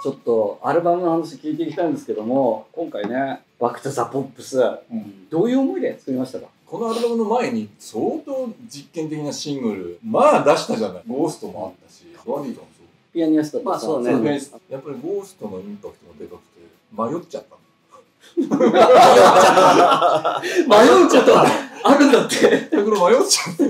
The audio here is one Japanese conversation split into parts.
ちょっとアルバムの話聞いていきたいんですけども、今回ね、バックトゥザポップス、どういう思いで作りましたか？ このアルバムの前に相当実験的なシングル、まあ出したじゃない。ゴーストもあったし、ワディとかもそう。 ピアニストまあそうね。 やっぱりゴーストのインパクトがでかくて、迷っちゃった。 迷うことあるんだって。 だから迷っちゃって、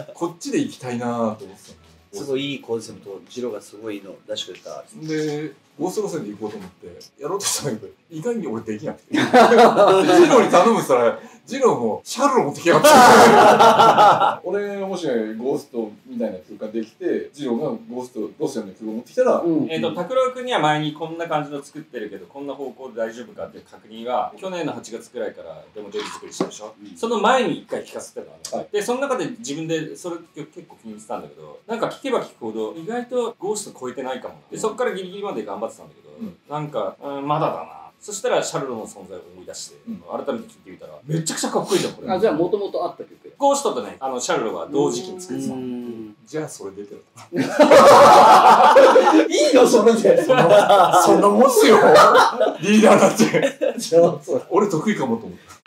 こっちで行きたいなと思ってたの。 すごいいいコンセプト、ジロがすごいの出してくれた。 で、ゴースト路線で行こうと思って、やろうとしたんだけど、意外に俺できなくて。ジロに頼むしたら、ジロもシャルロ持ってきやがって。俺もしゴーストみたいな曲ができて、ジロがゴーストロシアンの曲を持ってきたら、 拓郎君には前にこんな感じの作ってるけど、こんな方向で大丈夫かっていう確認は、去年の8月くらいからデモデビ作りしたでしょ。その前に1回聴かせてたのね。で、その中で自分でそれ結構気に入ってたんだけど、なんか聴けば聴くほど、意外とゴースト超えてないかも。で、そっからギリギリまで頑張ってたんだけど、なんか、まだだな。そしたらシャルロの存在を思い出して、改めて聴いてみたら、めちゃくちゃかっこいいじゃん、これ。 じゃあもともとあった曲。 ゴーストとね、シャルロは同時期に作ってた。 じゃあそれ出てる。 いいのそれで。 そんなもんっすよ。リーダーだって。俺得意かもと思った。